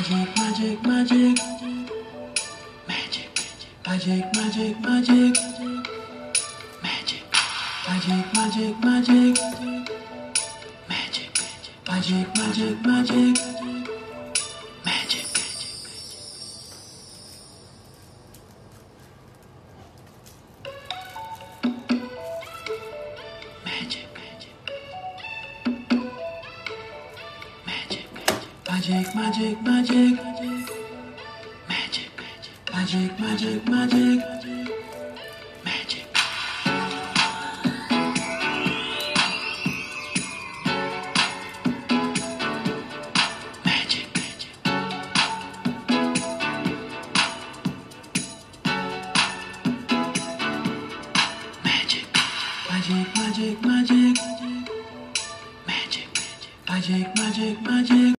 magic, magic, magic, magic, magic, magic, magic, magic, magic, magic, magic, magic, magic, magic, magic. Magic, magic, magic, magic, magic, magic, magic, magic.